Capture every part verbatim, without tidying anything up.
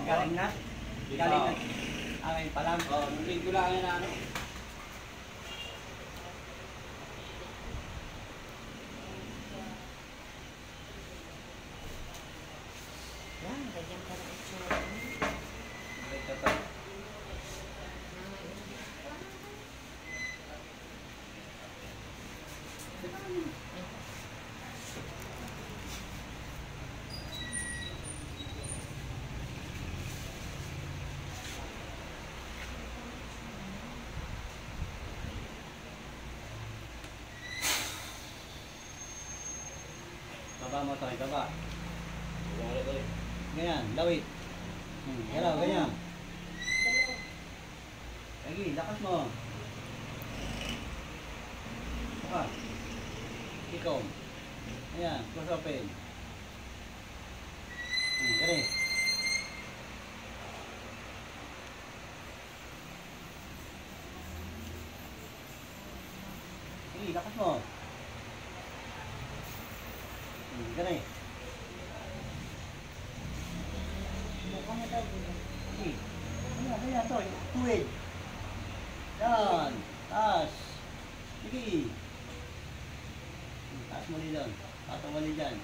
Galing na? Galing na? Ah, ngayon pa lang? Oo, nung linggo lang yan ano. Yan, ganyan pa rin itsura niya. Ito to. Baba mo to, baba. Ganyan, lawit. Hmm, galaw, ganyan. Lagi, lakas mo. Saka. Ikaw. Ayan, close open. Hmm, ganyan. Sige, lakas mo. Hmm, ganyan. Sige. Ayan, ganyan to. Tuwid. Yan. Taas. Sige. Taas mo dyan. Taas mo dyan.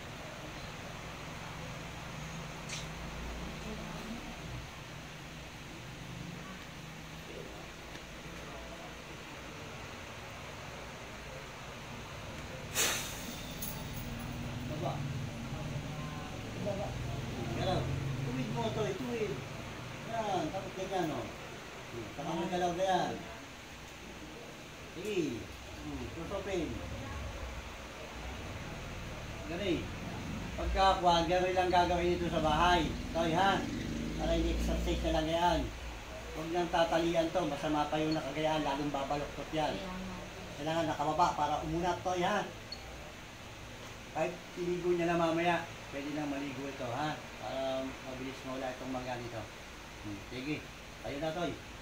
Baba. Baba. Galaw. Tuwid mo to. Tuwid. Yan. Tapos ganyan o. Saka mo galaw ganyan. Sige. Hmm, close open. Gani. Pagkakuha, gano'n lang gagawin ito sa bahay. Toy ha. Para hindi exercise na lang yan. Huwag nang tatalian to. Masama pa yung nakagayaan. Lalong babaloktot yan. Kailangan nakababa para umunat Toy ha. Kahit tiligo niya na mamaya, pwede nang maligo ito ha. Para mabilis mawala itong mga nito. Hmm, sige. Tayo na Toy.